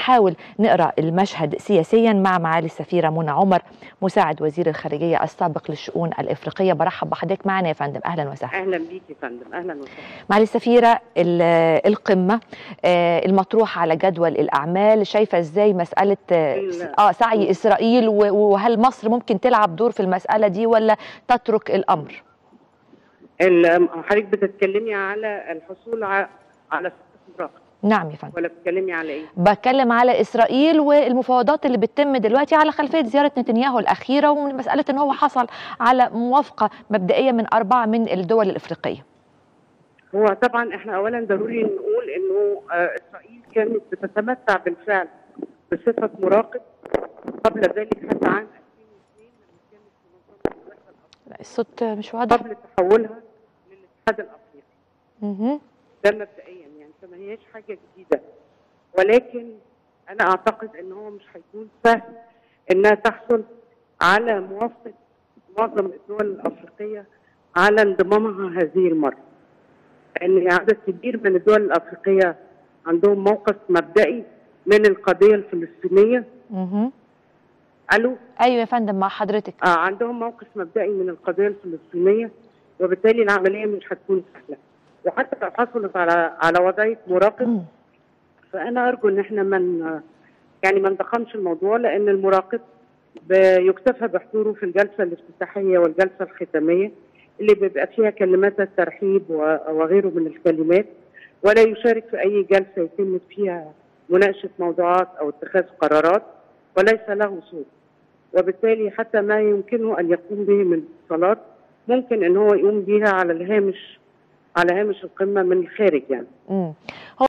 نحاول نقرأ المشهد سياسيا مع معالي السفيرة منى عمر مساعد وزير الخارجية السابق للشؤون الإفريقية. برحب بحضرتك معنا يا فندم. أهلا وسهلا. أهلا بيك يا فندم. أهلا وسهلا. معالي السفيرة، القمة المطروحة على جدول الأعمال، شايفة إزاي مسألة سعي إسرائيل، وهل مصر ممكن تلعب دور في المسألة دي ولا تترك الأمر؟ حضرتك بتتكلمي على الحصول على استثمارات؟ نعم يا فندم. ولا بتتكلمي على ايه؟ بتكلم على اسرائيل والمفاوضات اللي بتتم دلوقتي على خلفيه زياره نتنياهو الاخيره، ومن مساله ان هو حصل على موافقه مبدئيه من 4 من الدول الافريقيه. هو طبعا احنا اولا ضروري نقول انه اسرائيل كانت بتتمتع بالفعل بصفه مراقب قبل ذلك حتى عام 2002 لما كانت منظمه الوحده الافريقيه. الصوت مش واضح. قبل تحولها للاتحاد الافريقي. ده مبدئيا يعني، فما هياش حاجه جديده، ولكن انا اعتقد ان هو مش هيكون سهل انها تحصل على موافقه معظم الدول الافريقيه على انضمامها هذه المره، لان عدد كبير من الدول الافريقيه عندهم موقف مبدئي من القضيه الفلسطينيه. الو. ايوه يا فندم مع حضرتك. عندهم موقف مبدئي من القضيه الفلسطينيه، وبالتالي العمليه مش هتكون سهله، وحتى لو حصلت على وضعيه مراقب فانا ارجو ان احنا ما نضخمش الموضوع، لان المراقب يكتفى بحضوره في الجلسه الافتتاحيه والجلسه الختاميه اللي بيبقى فيها كلمات الترحيب وغيره من الكلمات، ولا يشارك في اي جلسه يتم فيها مناقشه موضوعات او اتخاذ قرارات، وليس له صوت. وبالتالي حتى ما يمكنه ان يقوم به من اتصالات ممكن ان هو يقوم بها على هامش القمه من الخارج يعني.